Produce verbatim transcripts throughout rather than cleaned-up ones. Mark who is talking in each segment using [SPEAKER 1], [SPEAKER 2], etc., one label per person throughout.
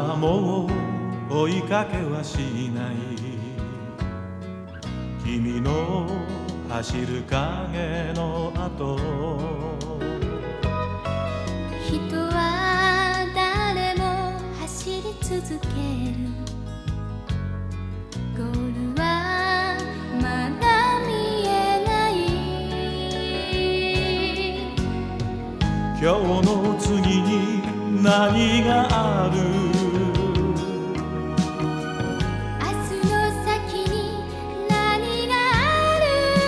[SPEAKER 1] はもう追いかけはしない。君の走る影の後、
[SPEAKER 2] 人は誰も走り続ける。ゴールはまだ見えない。
[SPEAKER 1] 今日の次に何がある？
[SPEAKER 2] 明日の先に何がある？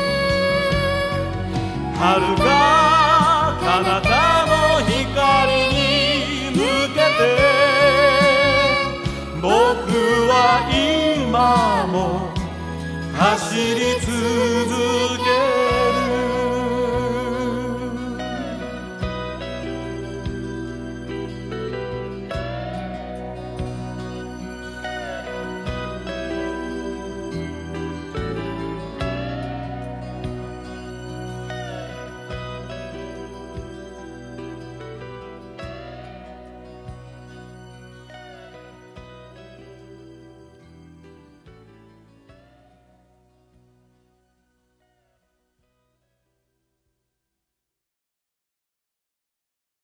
[SPEAKER 1] 遥か彼方の光に向けて、僕は今も走り続ける。